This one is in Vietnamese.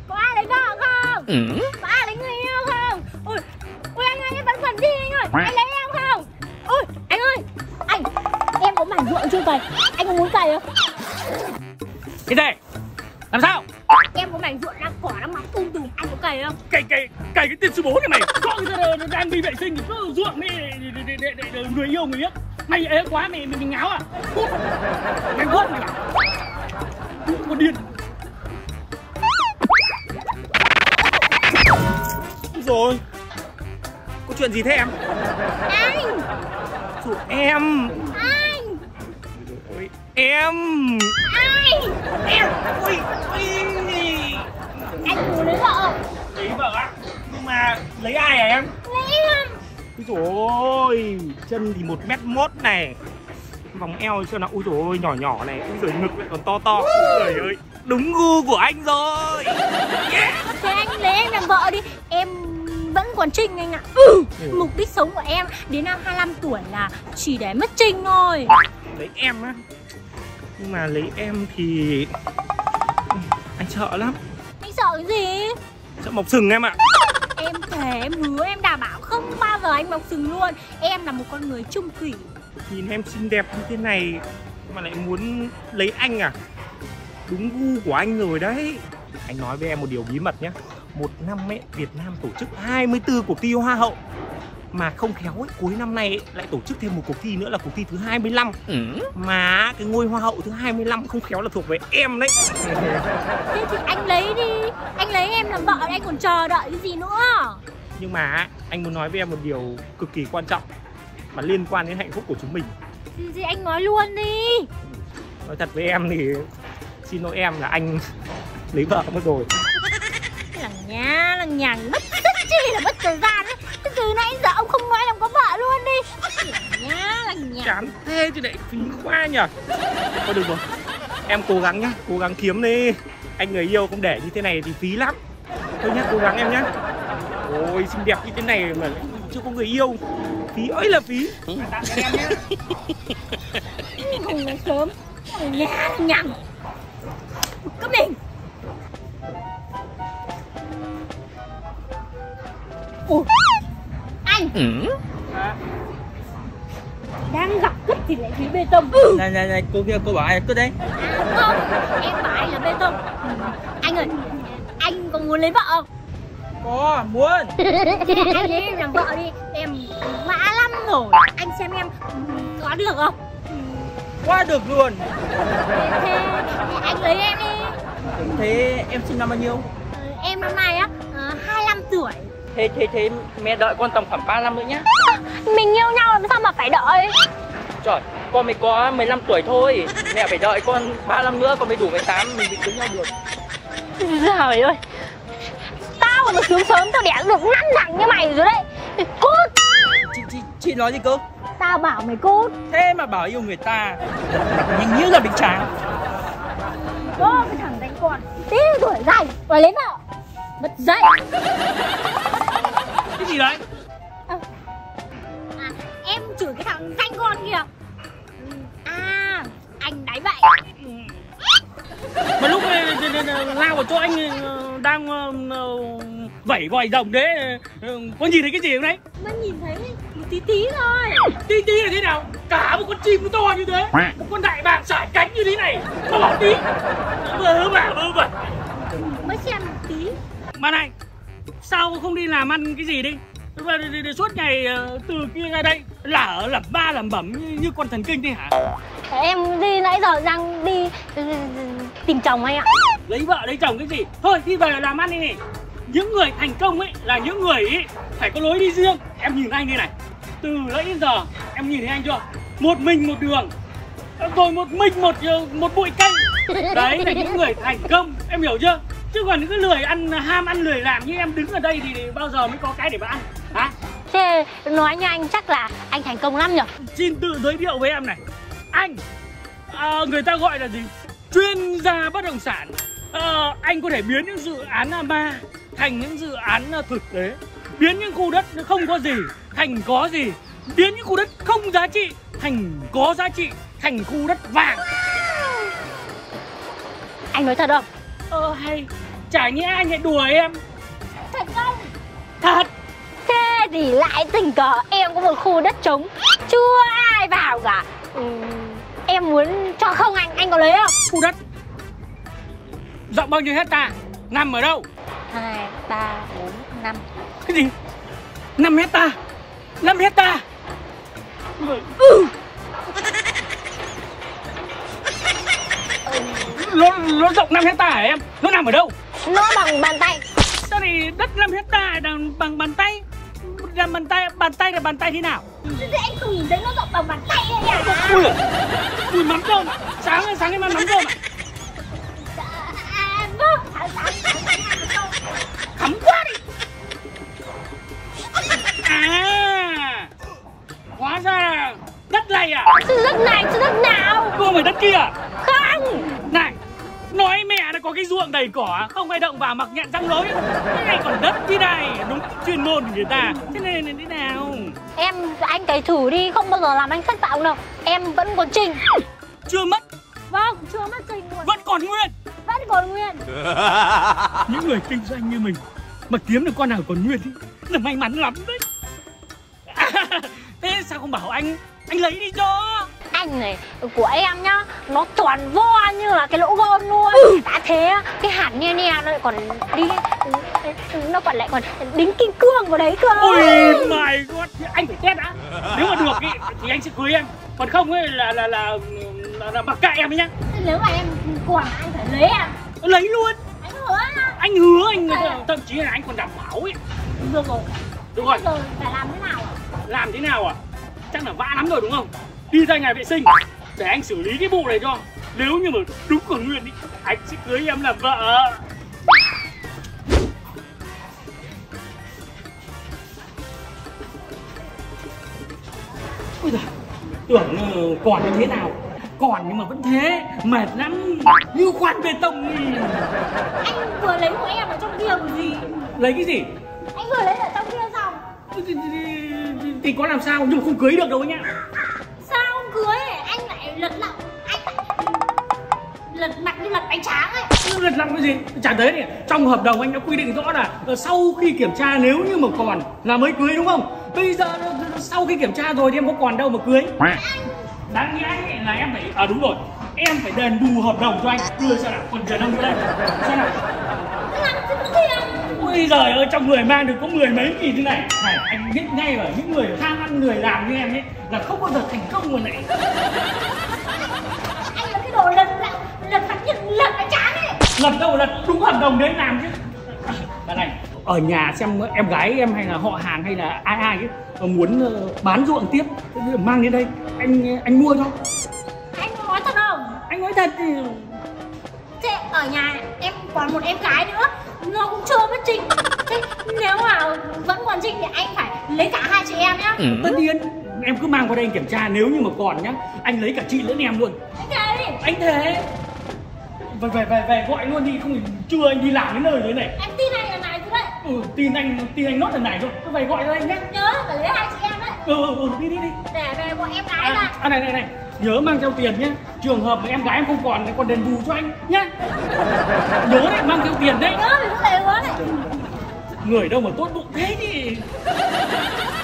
Có ai lấy vợ không? Có ai lấy người yêu không? Ôi anh ơi, em bận phần gì anh ơi? Anh lấy em không? Ôi anh ơi, anh, em có mảnh ruộng chưa cày, anh có muốn cày không? Cái gì? Làm sao? Em có mảnh ruộng đang cỏ đang mọc tùm, anh có cày không? Cày cái tên số 4 này mày. Con nó đang đi vệ sinh thì cứ ruộng đi để người yêu người biết. Mày ế quá mày ngáo à? Mày quất mày bảo. Con điên. Rồi. Có chuyện gì thế em? Anh. Rồi em. Anh. Ôi, em. Anh. Em. Ui. Anh muốn lấy vợ không? Lấy vợ á? Nhưng mà lấy ai hả em? Lấy em. Úi dồi ôi, chân thì 1m1 này, vòng eo cho nó, úi dồi ôi, nhỏ này, úi dồi ngực lại còn to. Trời ơi, đúng gu của anh rồi. Yeah. Thế anh lấy em làm vợ đi, em vẫn còn Trinh anh ạ. Mục đích sống của em đến năm 25 tuổi là chỉ để mất Trinh thôi. Lấy em á? Nhưng mà lấy em thì anh sợ lắm. Anh sợ cái gì? Sợ mọc sừng em ạ. Em thề, em hứa, em đảm bảo không bao giờ anh mọc sừng luôn. Em là một con người trung thủy. Nhìn em xinh đẹp như thế này mà lại muốn lấy anh à? Đúng gu của anh rồi đấy. Anh nói với em một điều bí mật nhé. Một năm ấy, Việt Nam tổ chức 24 cuộc thi Hoa hậu. Mà không khéo ấy, cuối năm nay ấy, lại tổ chức thêm một cuộc thi nữa là cuộc thi thứ 25. Mà cái ngôi Hoa hậu thứ 25 không khéo là thuộc về em đấy. Thế thì anh lấy đi. Anh lấy em làm vợ, anh còn chờ đợi cái gì nữa? Nhưng mà anh muốn nói với em một điều cực kỳ quan trọng mà liên quan đến hạnh phúc của chúng mình. Gì anh nói luôn đi. Nói thật với em thì xin lỗi em là anh lấy vợ mất rồi. Lằng nhằng mất rất chi là mất thời gian ấy. Từ nãy giờ ông không nói là ông có vợ luôn đi. Lằng nhằng. Chán thế chứ lại phí quá nhỉ. Thôi được rồi, em cố gắng nhá, cố gắng kiếm đi. Anh người yêu không để như thế này thì phí lắm. Thôi nhá, cố gắng em nhá. Ôi xinh đẹp như thế này mà lại chưa có người yêu, phí ơi là phí. Tạm biệt em nhá. Không nói sớm. Lằng nhằng. Cấm đình. Anh đang gặp quất thì lại phí bê tông. Này cô kia, cô bảo ai cứ đấy. Không, em bảo anh là bê tông. Anh ơi, anh có muốn lấy vợ không? Có, muốn. Anh lấy em làm vợ đi, em mã lắm rồi. Anh xem em có được không? Quá được luôn. Thế anh lấy em đi. Thế em sinh năm bao nhiêu? Em năm nay á 25 tuổi. Thế mẹ đợi con tầm khoảng 3 năm nữa nhá. Mình yêu nhau làm sao mà phải đợi? Trời, con mới có 15 tuổi thôi. Mẹ phải đợi con 3 năm nữa con mới đủ 18 mình định cưới nhau được. Trời ơi, tao mà sướng sớm tao đẻ được 5 thằng như mày rồi đấy. Cút. Chị nói gì cơ? Tao bảo mày cút. Thế mà bảo yêu người ta nhanh như là bình tráng. Có cái thằng đánh con tí tuổi dày và lấy vợ mất dậy. Cái gì đấy? Em chửi cái thằng danh con kìa. Anh đánh vậy. Mà lúc này lao vào chỗ anh đang vẩy vòi rồng đấy, có nhìn thấy cái gì không đấy? Mới nhìn thấy một tí thôi. Tí là thế nào? Cả một con chim to như thế, một con đại bàng sải cánh như thế này mà bảo tí. Vớ vẩn. Mới xem một tí. Mà này, sao không đi làm ăn cái gì đi? Suốt ngày từ kia ra đây lẩm ba lẩm bẩm như con thần kinh thế hả? Em đi nãy giờ đang đi tìm chồng anh ạ. Lấy vợ lấy chồng cái gì? Thôi đi về làm ăn đi. Những người thành công ấy là những người ấy phải có lối đi riêng. Em nhìn anh đây này, từ nãy đến giờ em nhìn thấy anh chưa? Một mình một đường, rồi một mình một bụi cây. Đấy là những người thành công, em hiểu chưa? Chứ còn những cái lười ăn, ham ăn lười làm như em đứng ở đây thì bao giờ mới có cái để mà ăn hả? Thế nói như anh chắc là anh thành công lắm nhỉ? Xin tự giới thiệu với em này. Anh người ta gọi là gì? Chuyên gia bất động sản. Anh có thể biến những dự án ma thành những dự án thực tế, biến những khu đất không có gì thành có gì, biến những khu đất không giá trị thành có giá trị, thành khu đất vàng. Anh nói thật không? Hay chả nhẽ anh lại đùa em. Thật không? Thật. Thế thì lại tình cờ em có một khu đất trống, chưa ai vào cả. Em muốn cho không anh có lấy không? Khu đất rộng bao nhiêu hecta? Nằm ở đâu? 2, 3, 4, 5. Cái gì? 5 hecta? 5 hecta? Nó rộng 5 hecta hả em? Nó nằm ở đâu? Nó bằng bàn tay. Sao thì đất 5 hecta bằng bàn tay? Bàn tay thế nào? Thế anh không nhìn thấy nó rộng bằng bàn tay ấy à? Ui, mùi mắm tôm. Sáng em ăn mắm tôm à? Vâng, Khắm quá đi. À, hóa ra là đất này à? Chứ đất này, chứ đất nào? Không phải đất kia. Không. Này, nói mẹ đã có cái ruộng đầy cỏ, không ai động vào mặc nhạn răng lối. Cái này còn đất thế này, đúng chuyên môn của người ta. Thế này là thế nào? Anh cày thử đi, không bao giờ làm anh thất vọng đâu. Em vẫn còn trình. Chưa mất. Vâng, chưa mất trình luôn. Vẫn còn nguyên. Vẫn còn nguyên. Những người kinh doanh như mình mà kiếm được con nào còn nguyên là may mắn lắm đấy. Thế sao không bảo anh lấy đi cho? Anh này của em nhá, nó toàn vo như là cái lỗ gôn luôn. Đã thế cái hạt nhe nó lại còn đi, nó lại còn đính kim cương vào đấy cơ. Ôi my god, anh phải test đã. Nếu mà được ý, thì anh sẽ cưới em. Còn không ấy là mặc kệ em ấy nhá. Nếu mà em còn anh phải lấy em. Lấy luôn. Anh hứa á. Anh hứa, thậm chí là anh còn đảm bảo ấy. Được rồi. Được rồi. Bây giờ phải làm thế nào? Làm thế nào à? Chắc là vã lắm rồi đúng không? Đi ra nhà vệ sinh để anh xử lý cái vụ này cho. Nếu như mà đúng còn nguyên ý, anh sẽ cưới em làm vợ. Ôi giời, tưởng còn như thế nào? Còn nhưng mà vẫn thế, mệt lắm, như khoan bê tông. Anh vừa lấy của em ở trong kia còn gì? Lấy cái gì? Anh vừa lấy ở trong kia xong. Thì có làm sao, nhưng mà không cưới được đâu nhá. Sao không cưới? Anh lại lật lọng. Anh lại lật mặt như lật bánh tráng ấy. Lật lọng cái gì? Chả thế này, trong hợp đồng anh đã quy định rõ là sau khi kiểm tra nếu như mà còn là mới cưới đúng không? Bây giờ sau khi kiểm tra rồi thì em có còn đâu mà cưới. Đáng nhẽ là em phải, đúng rồi, em phải đền bù hợp đồng cho anh. Đưa xem nào, còn tiền không đây? Xem nào. Ôi giời ơi, trong người mang được có 10 mấy nghìn thế này. Này, anh biết ngay là những người tham ăn người làm như em ấy là không bao giờ thành công rồi này. Anh là cái đồ lật mặt như lật bánh tráng ấy. Lật đâu lật, đúng hợp đồng đấy làm chứ. Đây này, ở nhà xem em gái em hay là họ hàng hay là ai ấy muốn bán ruộng tiếp mang đến đây anh mua cho. Anh nói thật không? Anh nói thật thì thế ở nhà em còn một em gái nữa, nó cũng chưa mất trình. Thế nếu mà vẫn còn trình thì anh phải lấy cả hai chị em nhá. Tất nhiên em cứ mang qua đây anh kiểm tra, nếu như mà còn nhá anh lấy cả chị lẫn em luôn. Anh thề đi. Anh thề. Về gọi luôn đi, không thì trưa anh đi làm đến nơi rồi này. Em tin anh lần này rồi đấy. Tin anh nốt lần này thôi. Về gọi cho anh nhé. Nhớ phải lấy hai chị em đấy. Đi. Để về gọi em gái ra. Này, nhớ mang theo tiền nhé. Trường hợp mà em gái em không còn đền bù cho anh nhé. Nhớ đấy, mang theo tiền đấy. Nhớ phải không để hứa này. Người đâu mà tốt bụng thế nhỉ.